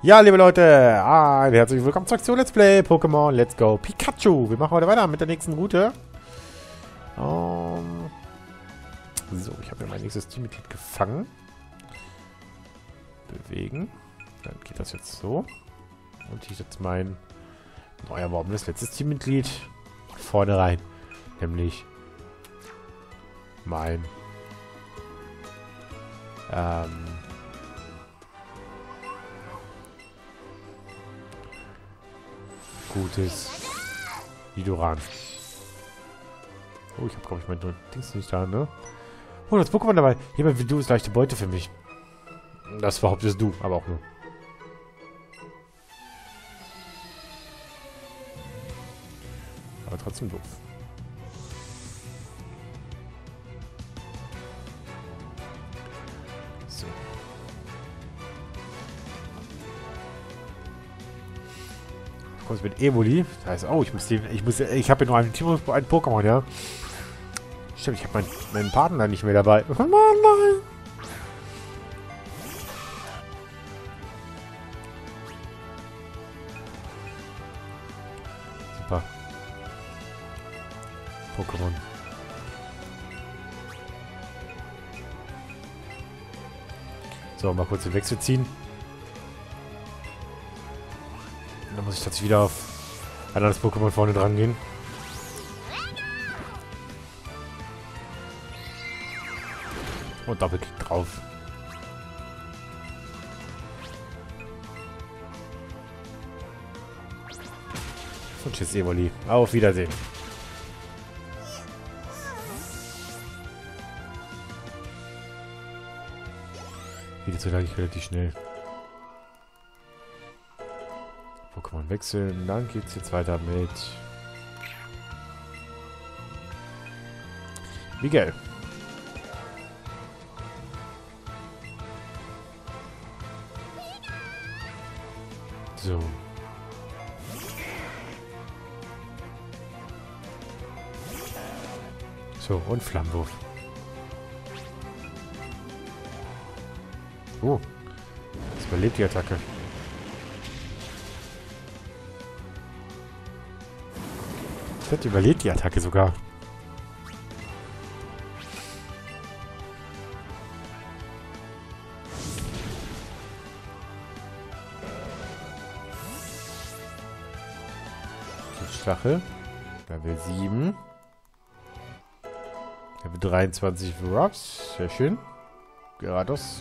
Ja, liebe Leute, herzlich willkommen zurück zu Let's Play Pokémon Let's Go Pikachu. Wir machen heute weiter mit der nächsten Route. So, ich habe ja mein nächstes Teammitglied gefangen. Bewegen. Dann geht das jetzt so. Und hier ist jetzt mein neu erworbenes letztes Teammitglied vorne rein. Nämlich mein gutes Nidoran. Oh, ich habe, glaube ich, mein Dings nicht da, ne? Oh, das Pokémon dabei. Jemand wie du ist leichte Beute für mich. Das behauptest du, aber auch nur. Aber trotzdem doof. So. Du kommst mit Evoli. Das heißt, oh, ich habe ja nur ein Pokémon, ja. Stimmt, ich habe meinen Partner nicht mehr dabei. Oh Mann, nein. Super. Pokémon. So, mal kurz den Wechsel ziehen. Und dann muss ich tatsächlich wieder auf ein anderes Pokémon vorne dran gehen. Und Doppelklick drauf. Und tschüss, Evoli. Auf Wiedersehen. Geht jetzt so lange relativ schnell. Pokémon wechseln. Dann geht's jetzt weiter mit Miguel. So. So, und Flammenwurf. Oh. Das überlebt die Attacke. Das überlebt die Attacke sogar. Stachel. Level 7. Level 23 für Rocks. Sehr schön. Gerados.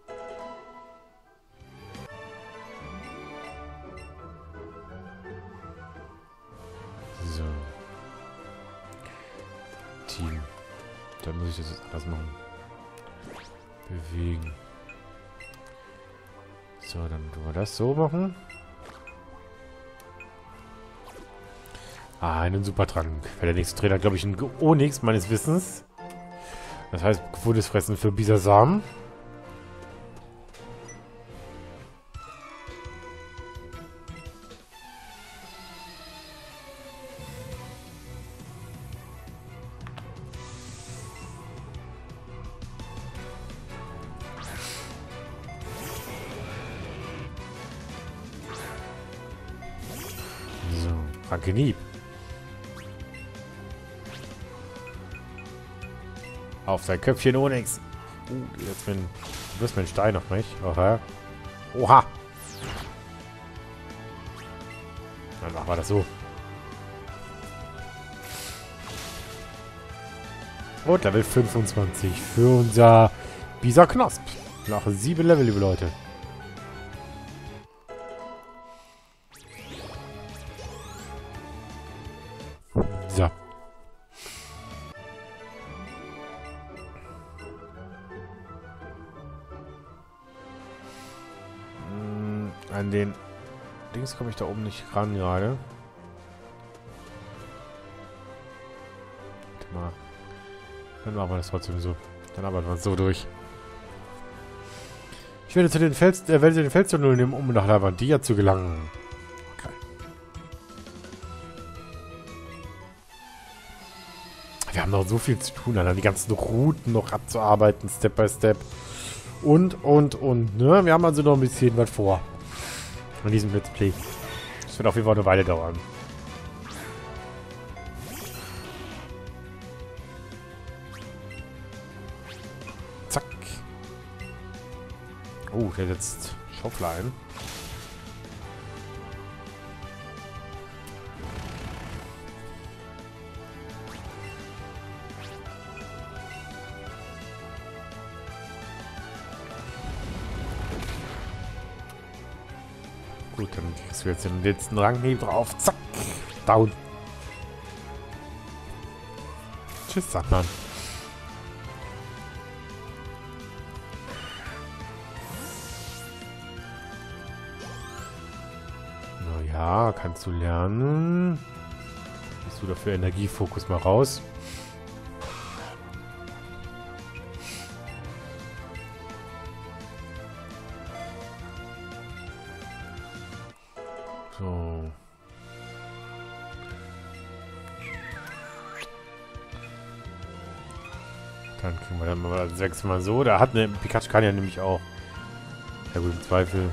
So. Team. Dann muss ich das jetzt anders machen. Bewegen. So, dann tun wir das so machen. Ah, einen Supertrank. Weil der nächste Trainer, glaube ich, ein Onyx meines Wissens. Das heißt, gefundenes Fressen für Bisasam. So, Rankenieb. Auf sein Köpfchen Onyx. Jetzt du wirst mir ein Stein auf mich. Oha. Oha. Dann machen wir das so. Und Level 25 für unser Bisaknosp. Nach 7 Level, liebe Leute. So. An den Dings komme ich da oben nicht ran gerade. Warte mal. Dann machen wir das trotzdem so. Dann arbeiten wir es so durch. Ich werde zu den Felstunneln nehmen, um nach Lavandia zu gelangen. Okay. Wir haben noch so viel zu tun, Alter. Die ganzen Routen noch abzuarbeiten, Step by Step. Und, ne? Wir haben also noch ein bisschen was vor. Von diesem Let's Play. Das wird auf jeden Fall eine Weile dauern. Zack. Oh, der setzt Schaufel ein. Gut, dann kriegst du jetzt den letzten Ranghieb drauf. Zack. Down. Tschüss, Sandmann. Naja, kannst du lernen. Bist du dafür Energiefokus mal raus? So. Dann kriegen wir dann mal 6 Mal so. Da hat eine Pikachu kann ja nämlich auch. Ja gut, im Zweifel.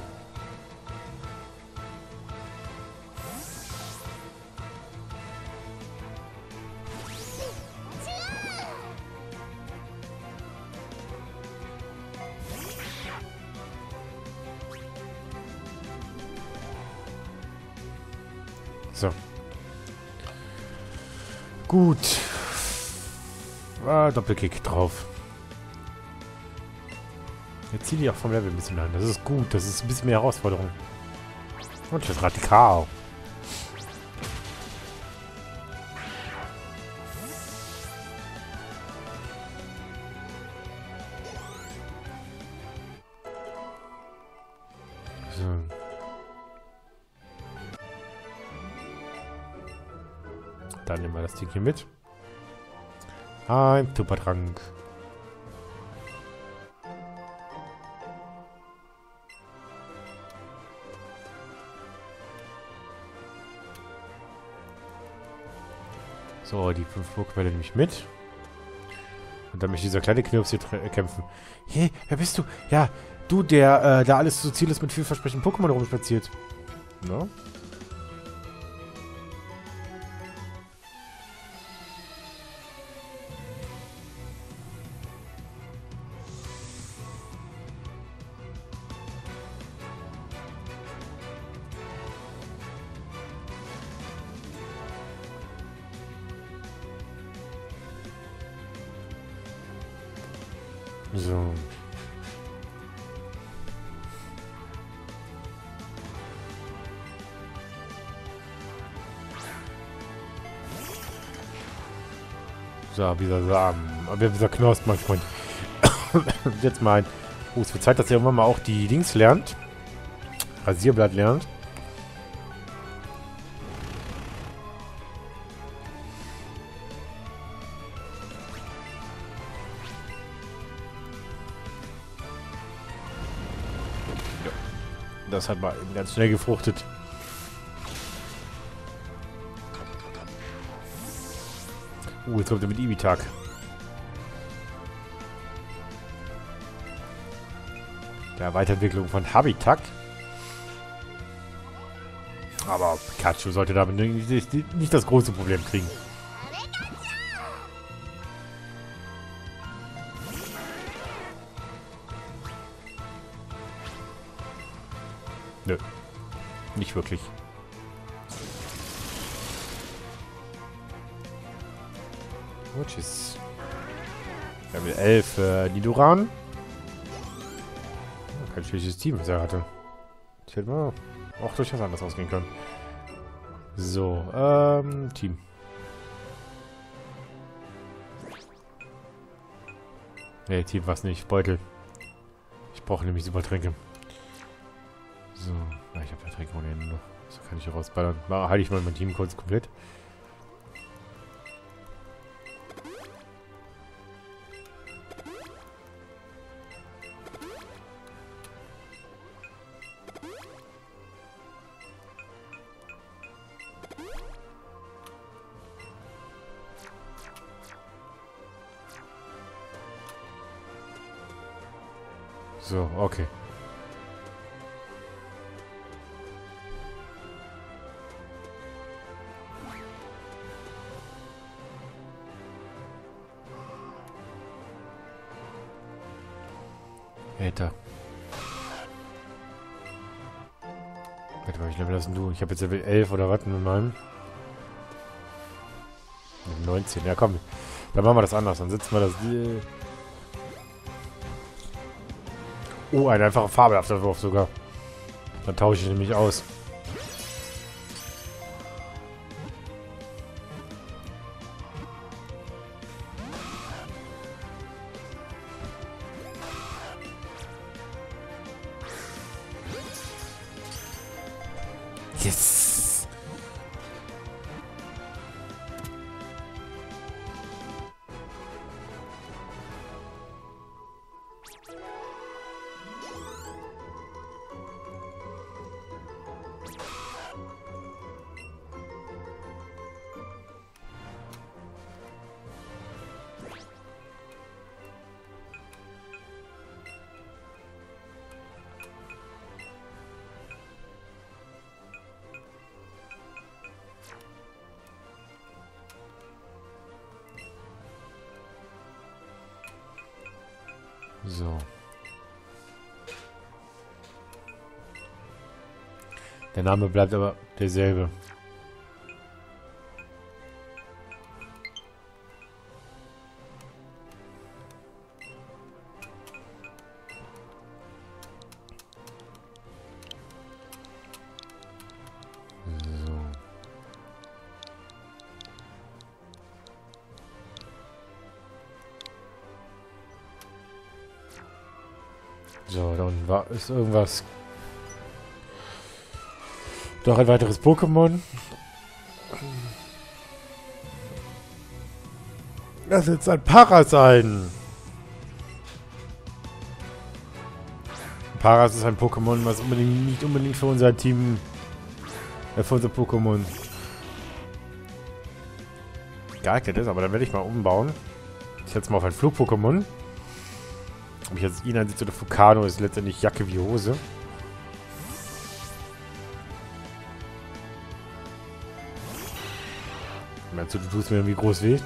So. Gut. Doppelkick drauf. Jetzt ziehe ich auch vom Level ein bisschen an. Das ist gut. Das ist ein bisschen mehr Herausforderung. Und das Radikal. So. Dann nehmen wir das Ding hier mit. Ein Supertrank. So, die 5 Pokémon nehme ich mit. Und dann möchte dieser kleine Knirps hier kämpfen. Hey, wer bist du? Ja, du, der da alles so ziellos mit vielversprechenden Pokémon rumspaziert. No? So. So, dieser Samen. Aber dieser Knosp, mein Freund. Jetzt mal. Oh, es wird Zeit, dass ihr irgendwann mal auch die Dings lernt. Rasierblatt lernt. Das hat mal eben ganz schnell gefruchtet. Jetzt kommt er mit Ibitak. Der Weiterentwicklung von Habitat. Aber Pikachu sollte damit nicht das große Problem kriegen. Nö. Nicht wirklich. Oh, tschüss. Level 11 Nidoran. Oh, kein schlechtes Team, was er hatte. Das hätte man auch durchaus anders ausgehen können. So, Team. Nee, Team was nicht. Beutel. Ich brauche nämlich Supertränke. So, na, ich habe ja Tränke ohne Ende. So kann ich hier rausballern. Halte ich mal mein Team kurz komplett. So, okay. Alter. Warte mal, wie Level hast denn du? Ich habe jetzt Level 11 oder was mit meinem? Level 19. Ja, komm. Dann machen wir das anders. Dann setzen wir das... Oh, ein einfacher fabelhafter Wurf sogar. Dann tausche ich nämlich aus. Yes! So. Der Name bleibt aber derselbe. So, da unten ist irgendwas. Doch ein weiteres Pokémon. Das ist ein Parasein. Paras ist ein Pokémon, was nicht unbedingt für unser Team, für unser Pokémon geeignet ist, aber dann werde ich mal umbauen. Ich setze mal auf ein Flug-Pokémon. Ob ich jetzt ihn einsetze oder Fukano, ist letztendlich Jacke wie Hose. Meinst du, du tust mir irgendwie groß weh?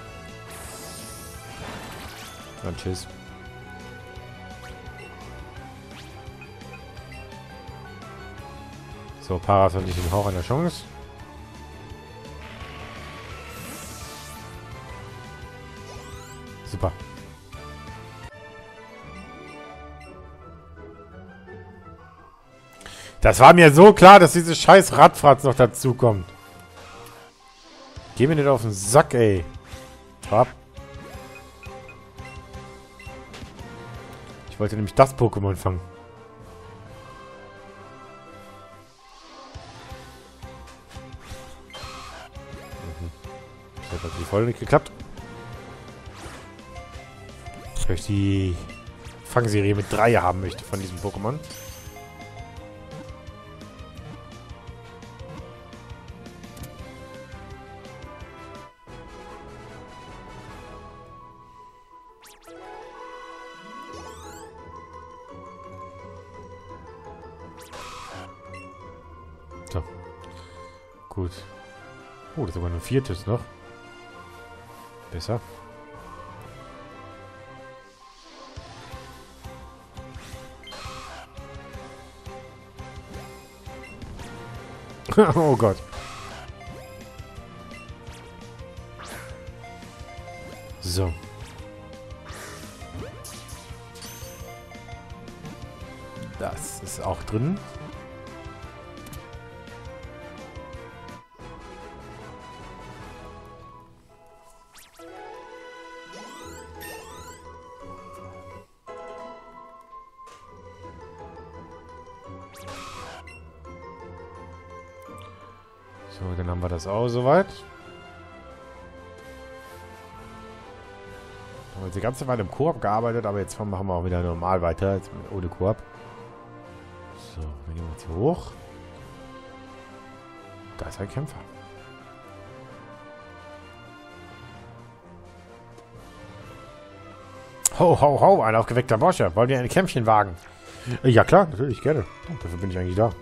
Dann tschüss. So, Paras hat nicht den Hauch einer Chance. Super. Das war mir so klar, dass dieses scheiß Radfratz noch dazukommt. Geh mir nicht auf den Sack, ey. Hab. Ich wollte nämlich das Pokémon fangen. Das hat die Folge nicht geklappt. Weil ich die Fangserie mit 3 haben möchte von diesem Pokémon. So. Gut. Oh, das ist aber nur ein 4. noch. Besser. Oh Gott. So. Das ist auch drin. So, dann haben wir das auch soweit. Haben wir jetzt die ganze Weile im Koop gearbeitet, aber jetzt machen wir auch wieder normal weiter, jetzt ohne Koop. So, wir gehen jetzt hier hoch. Da ist ein Kämpfer. Ho, ho, ho, ein aufgeweckter Bursche. Wollt ihr ein Kämpfchen wagen? Ja klar, natürlich, gerne. Dafür bin ich eigentlich da.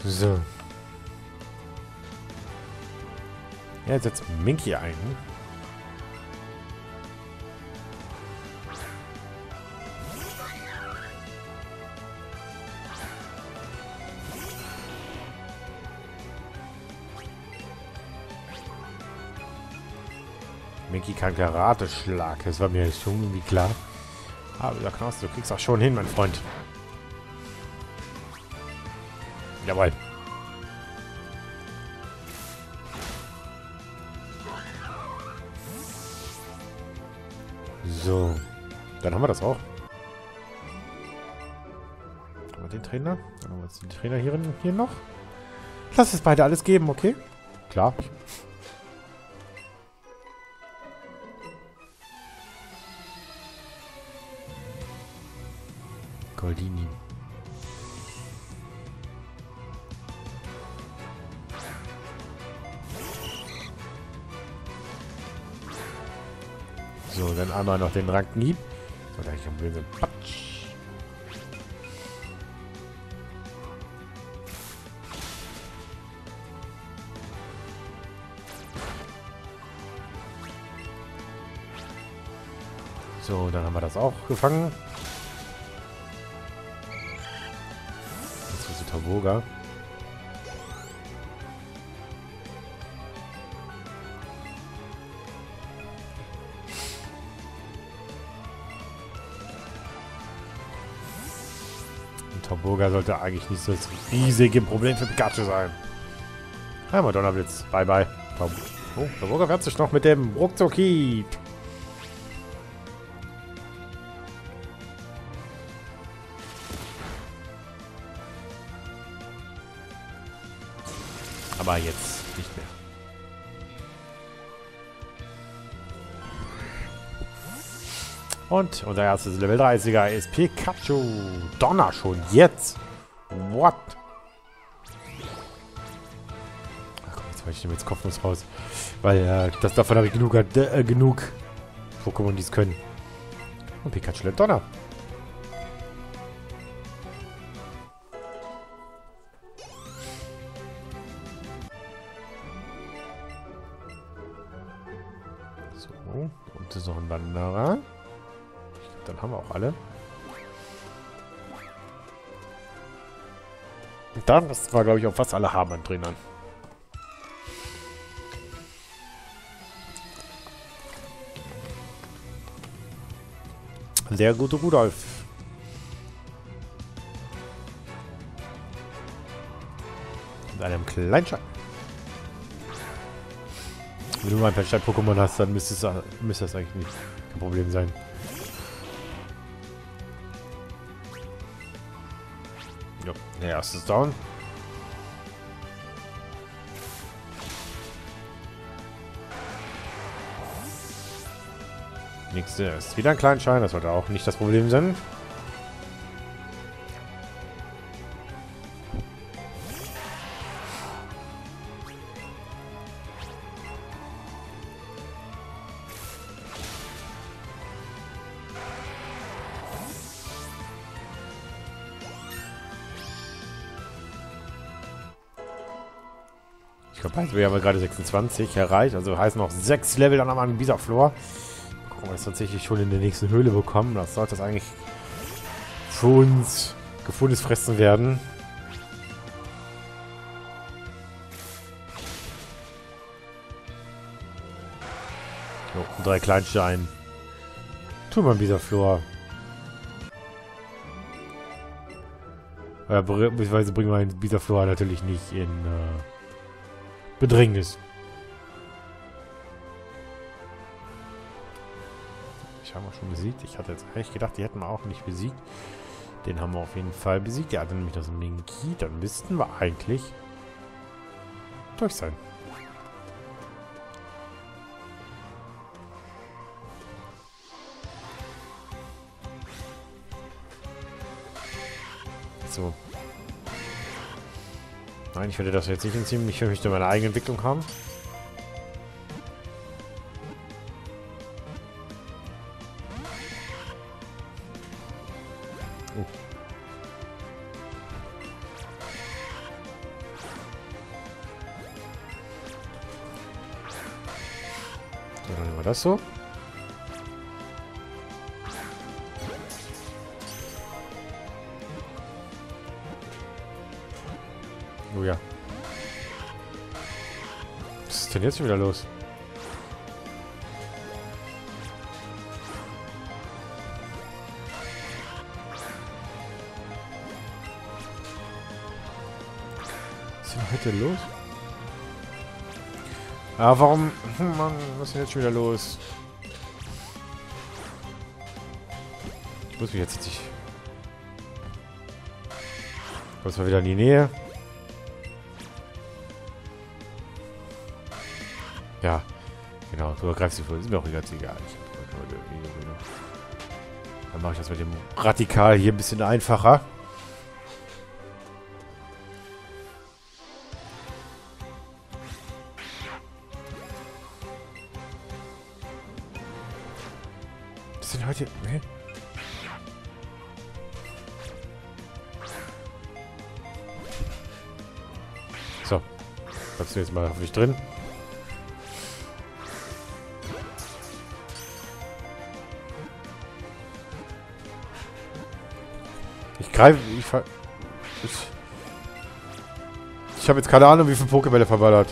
So. Ja, jetzt setzt Minky ein. Minky kann Karate-Schlag. Das war mir schon irgendwie klar. Aber der Knaus, du kriegst auch schon hin, mein Freund. Jawohl. So. Dann haben wir das auch. Haben wir den Trainer? Dann haben wir jetzt den Trainer hier noch. Lass es beide alles geben, okay? Klar. Goldini. So, dann einmal noch den Rankenhieb. So, da ich am Böse. Patsch. So, dann haben wir das auch gefangen. Jetzt ist Taboga. Taboga sollte eigentlich nicht so das riesige Problem für Pikachu sein. Einmal Donnerblitz. Bye, bye. Oh, Taboga wehrt sich noch mit dem Ruckzuck-Hieb. Aber jetzt nicht mehr. Und unser erstes Level 30er ist Pikachu. Donner schon jetzt. What? Ach komm, jetzt nehme jetzt Kopfnuss raus. Weil davon habe ich genug Pokémon, die es können. Und Pikachu lernt Donner. So, und ist noch ein Wanderer. Dann haben wir auch alle. Und dann, das war glaube ich auch fast alle haben an Trainern. Sehr gute Rudolf. Mit einem Kleinschein. Wenn du mal ein Pechstein-Pokémon hast, dann müsste das eigentlich nicht kein Problem sein. Ja, der erste ist down. Nächste ist wieder ein Kleinschein, das sollte auch nicht das Problem sein. Ich glaube, wir haben gerade 26 erreicht, also heißt noch 6 Level, dann haben wir einen Bisaflor. Gucken, wir das tatsächlich schon in der nächsten Höhle bekommen. Das sollte das eigentlich für uns gefundenes Fressen werden. So, 3 Kleinstein. Tun wir einen Bisaflor. Beziehungsweise bringen wir einen Bisaflor natürlich nicht in Bedrängnis. Ich habe auch schon besiegt. Ich hatte jetzt eigentlich gedacht, die hätten wir auch nicht besiegt. Den haben wir auf jeden Fall besiegt. Der hatte nämlich das Minky. Dann müssten wir eigentlich durch sein. So. Nein, ich werde das jetzt nicht entziehen. Ich möchte meine eigene Entwicklung haben. So, dann nehmen wir das so. Oh ja. Was ist denn jetzt schon wieder los? Was ist denn heute los? Ah, warum? Mann, was ist denn jetzt schon wieder los? Ich muss mich jetzt nicht... Kommst mal wieder in die Nähe. Ja, genau. Du ergreifst die vor. Ist mir auch ganz egal. Dann mache ich das mit dem Radikal hier ein bisschen einfacher. Was sind heute... Hä? So. Bleibst du jetzt mal hoffentlich drin. Ich greife... Ich habe jetzt keine Ahnung, wie viele Pokébälle verballert.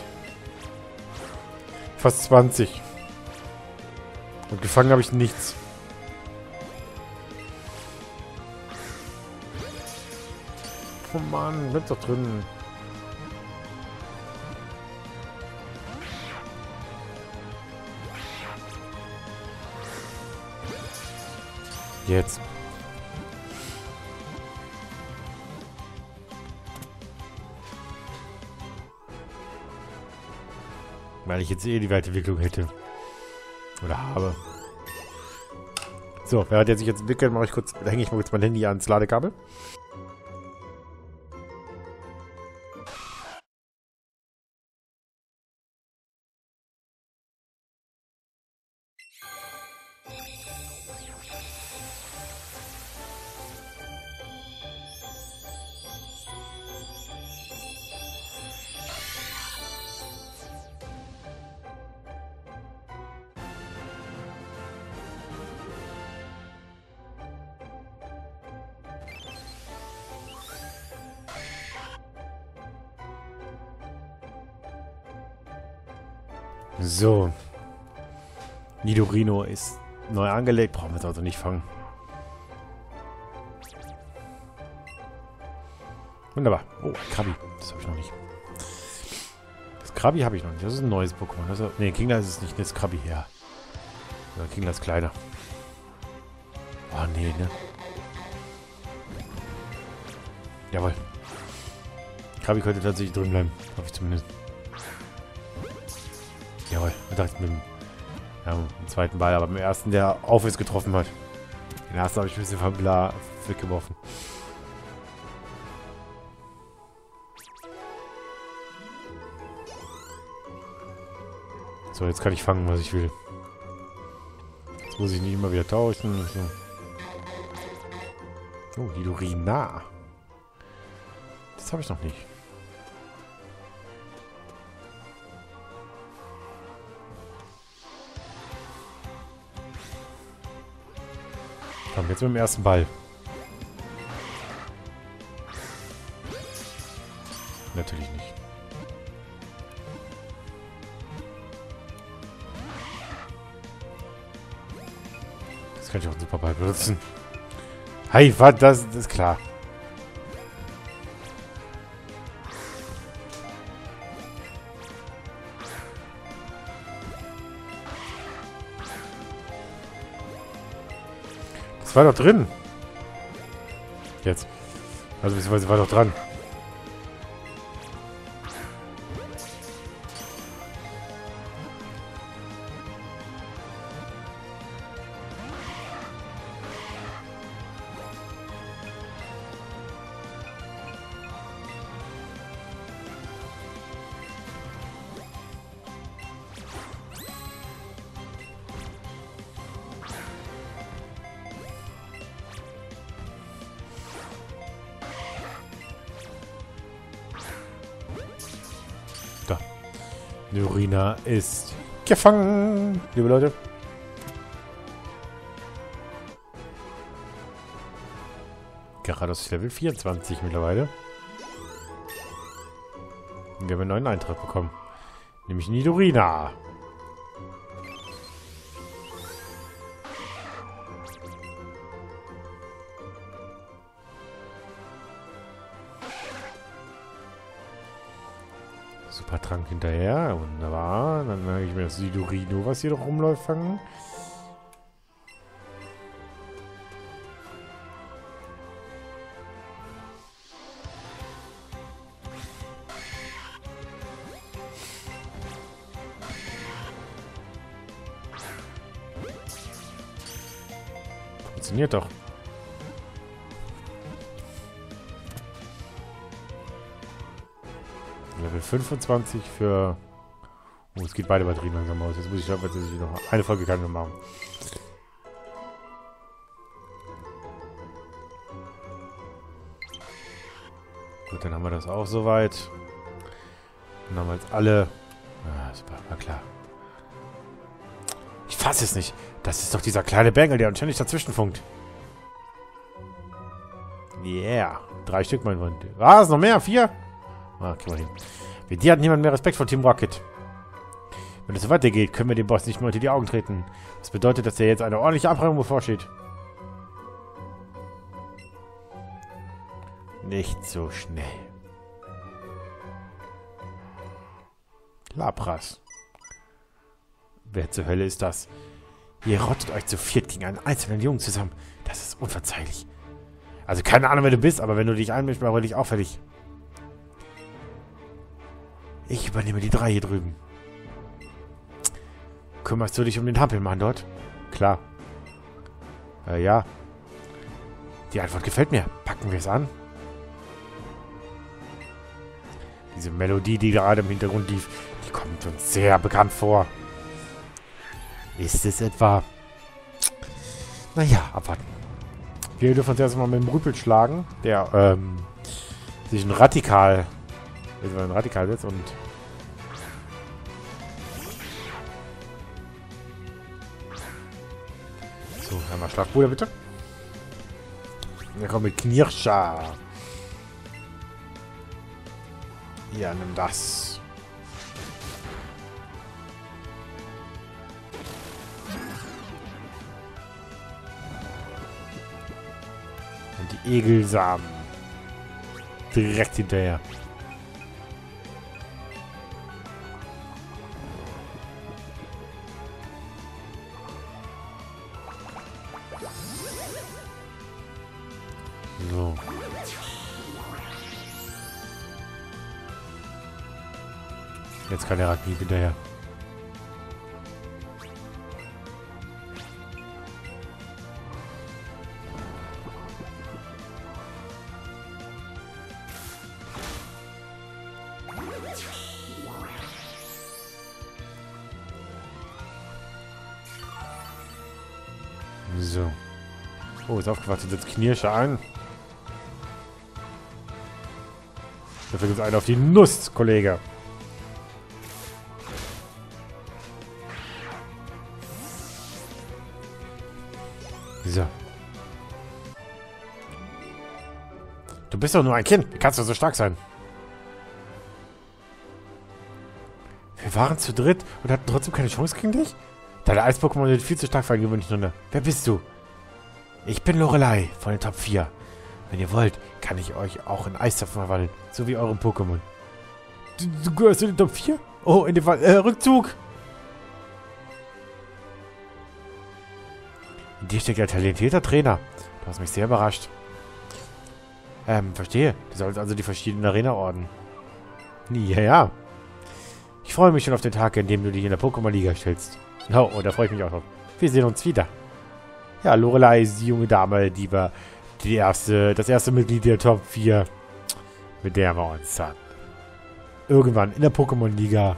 Fast 20. Und gefangen habe ich nichts. Oh Mann, bleib doch drin. Jetzt. Weil ich jetzt eh die Weiterentwicklung hätte. Oder habe. So, während der sich jetzt entwickelt, hänge ich mal kurz mein Handy ans Ladekabel. So. Nidorino ist neu angelegt. Brauchen wir es also nicht fangen. Wunderbar. Oh, ein Krabi. Das habe ich noch nicht. Das Krabi habe ich noch nicht. Das ist ein neues Pokémon. Also, ne, Kingler ist es nicht. Das ist Krabi her. Ja, Kingler ist kleiner. Oh, nee, ne? Jawohl. Krabi könnte tatsächlich drin bleiben. Hoffe ich zumindest. Jawohl, ich dachte mit dem zweiten Ball, aber beim ersten, der Aufwärts getroffen hat. Den ersten habe ich ein bisschen vom Bla weggeworfen. So, jetzt kann ich fangen, was ich will. Jetzt muss ich nicht immer wieder tauschen. So. Oh, Nidorina. Das habe ich noch nicht. Komm, jetzt mit dem ersten Ball. Natürlich nicht. Das kann ich auch einen Superball benutzen. Hey, was? Das ist klar. Das war doch drin. Jetzt. Also beziehungsweise war doch dran. Da. Nidorina ist Gefangen, liebe Leute. Gerados Level 24 mittlerweile. Und wir haben einen neuen Eintrag bekommen. Nämlich Nidorina. Supertrank hinterher. Wunderbar. Dann habe ich mir das Nidorino, was hier noch rumläuft, fangen. Funktioniert doch. Level 25 für... Oh, es geht beide Batterien langsam aus. Jetzt muss ich schauen, dass ich noch eine Folge kann ich noch machen. Gut, dann haben wir das auch soweit. Dann haben wir jetzt alle... Ah, super, war klar. Ich fasse es nicht. Das ist doch dieser kleine Bengel, der uns ständig dazwischen funkt. Yeah. 3 Stück, mein Freund. Was? Noch mehr? 4? Ah, kriegen wir hin. Für die hat niemand mehr Respekt vor Team Rocket. Wenn es so weitergeht, können wir dem Boss nicht mehr unter die Augen treten. Das bedeutet, dass er jetzt eine ordentliche Abräumung bevorsteht. Nicht so schnell. Lapras. Wer zur Hölle ist das? Ihr rottet euch zu viert gegen einen einzelnen Jungen zusammen. Das ist unverzeihlich. Also keine Ahnung, wer du bist, aber wenn du dich einmischst, mache ich auffällig. Ich übernehme die 3 hier drüben. Kümmerst du dich um den Hampelmann dort? Klar. Ja. Die Antwort gefällt mir. Packen wir es an. Diese Melodie, die gerade im Hintergrund lief, die kommt uns sehr bekannt vor. Ist es etwa... Naja, abwarten. Wir dürfen uns erstmal mit dem Rüpel schlagen, der sich ein Radikal setzt und... So, einmal Schlafbruder bitte. Dann kommen mit Knirscher. Ja, nimm das. Und die Egelsamen. Direkt hinterher. So. Jetzt kann der Ragni hinterher. So. Oh, ist aufgewacht. Jetzt Knirsche ein. Dafür gibt es einen auf die Nuss, Kollege. So. Du bist doch nur ein Kind. Wie kannst du so stark sein? Wir waren zu dritt und hatten trotzdem keine Chance gegen dich? Deine Eis-Pokémon sind viel zu stark für einen gewöhnlichen Hunde. Wer bist du? Ich bin Lorelei von den Top 4. Wenn ihr wollt, kann ich euch auch in Eiszapfen verwandeln. So wie eurem Pokémon. Du gehörst zu den Top 4? Oh, in dem Fall. Rückzug! In dir steckt ein talentierter Trainer. Du hast mich sehr überrascht. Verstehe. Du sollst also die verschiedenen Arena-Orden. Ja, ja. Ich freue mich schon auf den Tag, in dem du dich in der Pokémon-Liga stellst. Oh, da freue ich mich auch drauf. Wir sehen uns wieder. Ja, Lorelei ist die junge Dame, die war das erste Mitglied der Top 4, mit der wir uns dann irgendwann in der Pokémon-Liga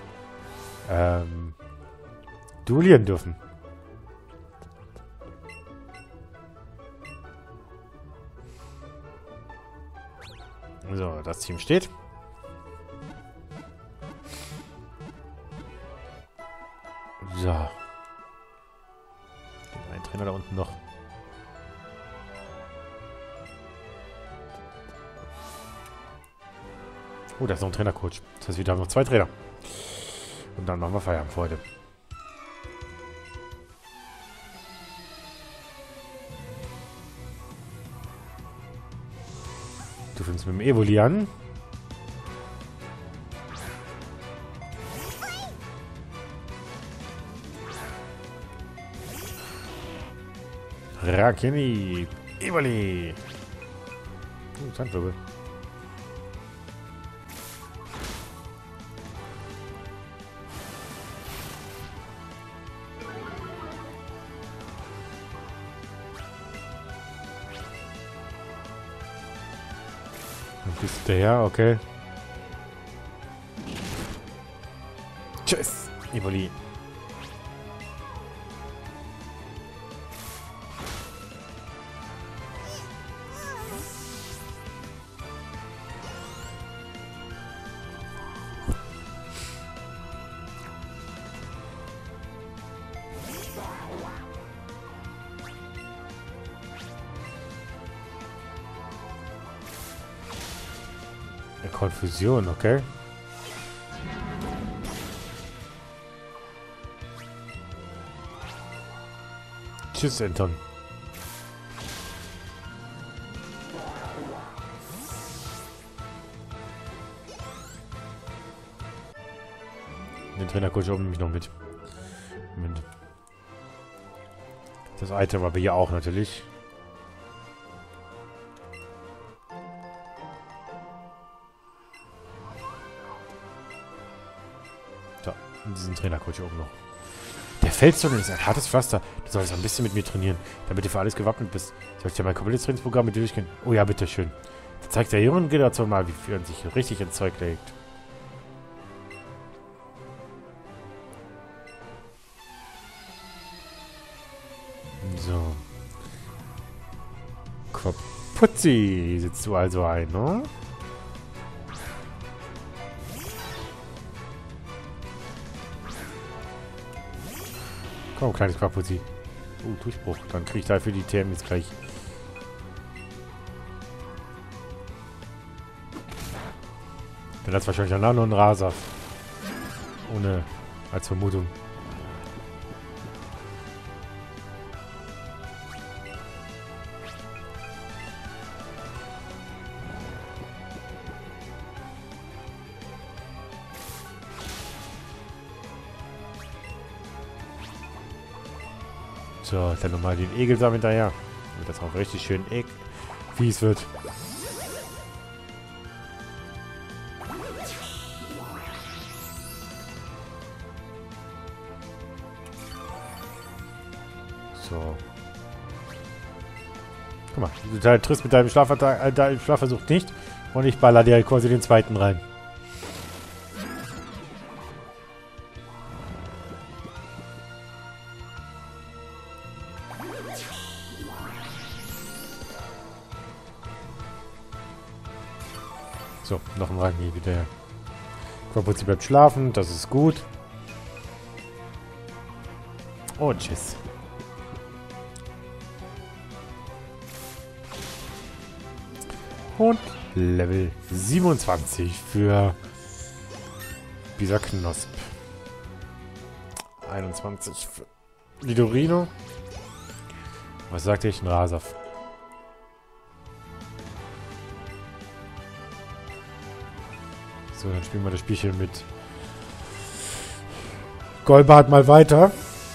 duellieren dürfen. So, das Team steht. So. Den einen Trainer da unten noch. Oh, da ist noch ein Trainercoach. Das heißt, wir haben noch 2 Trainer. Und dann machen wir Feierabend für heute. Du fängst mit dem Evoli an. Rakeni. Evoli. Sandwirbel. Bist du her, okay. Tschüss, Evoli. Konfusion, okay. Tschüss, Anton. Den Trainercoach oben nämlich noch mit. Moment. Das Item aber hier auch natürlich. So, und diesen Trainercoach oben noch. Der Feldzone ist ein hartes Pflaster. Du solltest ein bisschen mit mir trainieren, damit du für alles gewappnet bist. Soll ich dir mein komplettes Trainingsprogramm mit dir durchgehen? Oh ja, bitteschön. Da zeigt der jungen Generation mal, wie man sich richtig ins Zeug legt. So. Quapuzzi sitzt du also ein, ne? Komm, kleines Quapuzzi. Durchbruch. Dann kriege ich dafür die TM jetzt gleich. Dann hat es wahrscheinlich danach noch einen Rasaf. Ohne als Vermutung. So, dann nochmal den Egelsamen hinterher. Damit das auch richtig schön fies wird. So. Guck mal, du triffst mit deinem Schlafversuch nicht. Und ich baller dir quasi den zweiten rein. So, noch ein Rang hier wieder. Quapuzzi bleibt schlafen, das ist gut. Und tschüss. Und Level 27 für dieser Knosp. 21 für Lidorino. Was sagte ich? Ein Rasaf. So, dann spielen wir das Spielchen mit Golbart mal weiter.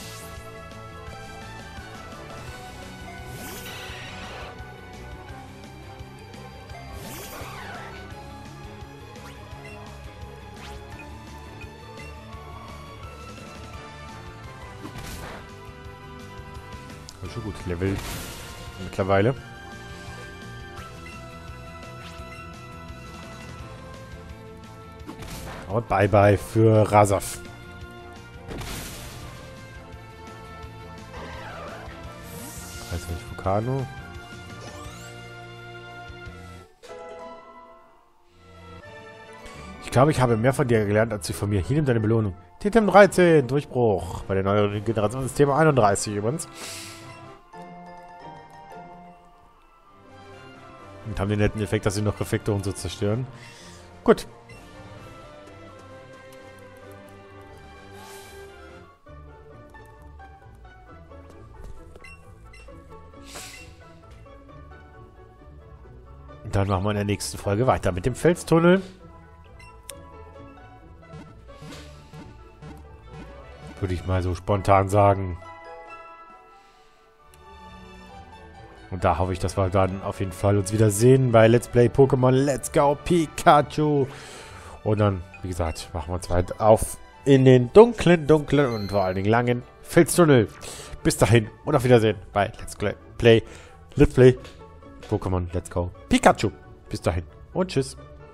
Schon gut, Level mittlerweile. Und Bye-Bye für Rasaf. Also nicht Vulcano. Ich Ich glaube, ich habe mehr von dir gelernt, als du von mir. Hier nimm deine Belohnung. Titem 13, Durchbruch. Bei der neuen Generation System 31 übrigens. Und haben den netten Effekt, dass sie noch Reflektor und so zerstören. Gut. Und dann machen wir in der nächsten Folge weiter mit dem Felstunnel. Würde ich mal so spontan sagen. Und da hoffe ich, dass wir dann auf jeden Fall uns wieder sehen bei Let's Play Pokémon Let's Go Pikachu. Und dann, wie gesagt, machen wir uns weiter auf in den dunklen und vor allen Dingen langen Felstunnel. Bis dahin und auf Wiedersehen bei Let's Play Pokémon Let's Go Pikachu. Bis dahin und tschüss.